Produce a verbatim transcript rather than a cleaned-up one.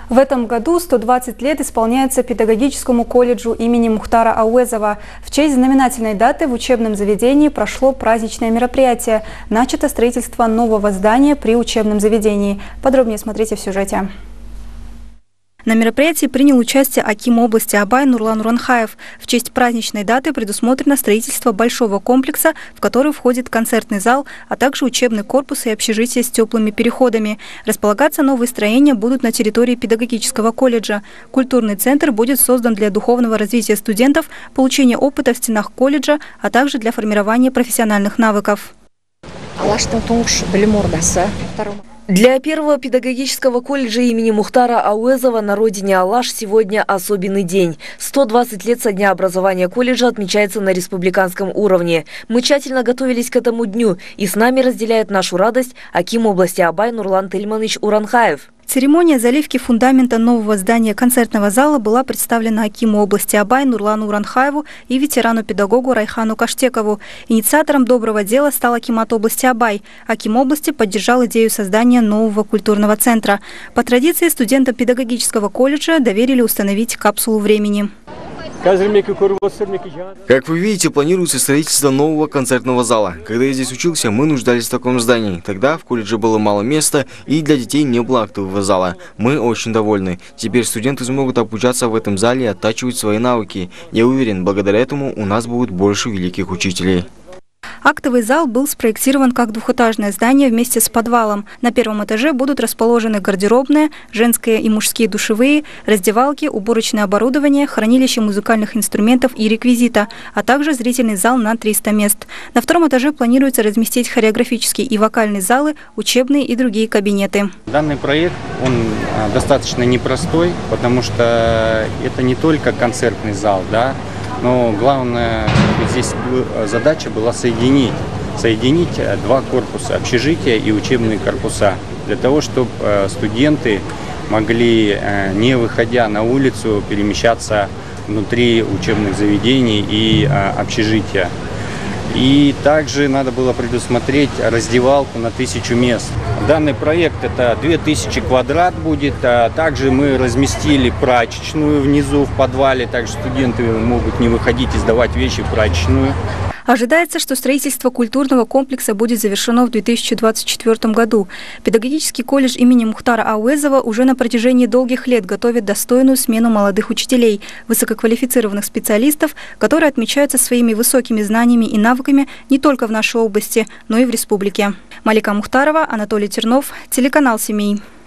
В этом году сто двадцать лет исполняется педагогическому колледжу имени Мухтара Ауэзова. В честь знаменательной даты в учебном заведении прошло праздничное мероприятие. Начато строительство нового здания при учебном заведении. Подробнее смотрите в сюжете. На мероприятии принял участие аким области Абай Нурлан Уранхаев. В честь праздничной даты предусмотрено строительство большого комплекса, в который входит концертный зал, а также учебный корпус и общежитие с теплыми переходами. Располагаться новые строения будут на территории педагогического колледжа. Культурный центр будет создан для духовного развития студентов, получения опыта в стенах колледжа, а также для формирования профессиональных навыков. Для первого педагогического колледжа имени Мухтара Ауэзова на родине Алаш сегодня особенный день. сто двадцать лет со дня образования колледжа отмечается на республиканском уровне. Мы тщательно готовились к этому дню, и с нами разделяет нашу радость аким области Абай Нурлан Тельманович Уранхаев. Церемония заливки фундамента нового здания концертного зала была представлена акиму области Абай Нурлану Уранхаеву и ветерану-педагогу Райхану Каштекову. Инициатором доброго дела стал акимат области Абай. Аким области поддержал идею создания нового культурного центра. По традиции студентам педагогического колледжа доверили установить капсулу времени. Как вы видите, планируется строительство нового концертного зала. Когда я здесь учился, мы нуждались в таком здании. Тогда в колледже было мало места и для детей не было актового зала. Мы очень довольны. Теперь студенты смогут обучаться в этом зале и оттачивать свои навыки. Я уверен, благодаря этому у нас будет больше великих учителей. Актовый зал был спроектирован как двухэтажное здание вместе с подвалом. На первом этаже будут расположены гардеробные, женские и мужские душевые, раздевалки, уборочное оборудование, хранилище музыкальных инструментов и реквизита, а также зрительный зал на триста мест. На втором этаже планируется разместить хореографические и вокальные залы, учебные и другие кабинеты. Данный проект, он достаточно непростой, потому что это не только концертный зал, да, но главная здесь задача была соединить, соединить два корпуса, общежития и учебные корпуса, для того, чтобы студенты могли, не выходя на улицу, перемещаться внутри учебных заведений и общежития. И также надо было предусмотреть раздевалку на тысячу мест. Данный проект это две тысячи квадрат будет. А также мы разместили прачечную внизу в подвале, так что студенты могут не выходить и сдавать вещи в прачечную. Ожидается, что строительство культурного комплекса будет завершено в две тысячи двадцать четвёртом году. Педагогический колледж имени Мухтара Ауэзова уже на протяжении долгих лет готовит достойную смену молодых учителей, высококвалифицированных специалистов, которые отмечаются своими высокими знаниями и навыками не только в нашей области, но и в республике. Малика Мухтарова, Анатолий Тернов, телеканал «Семей».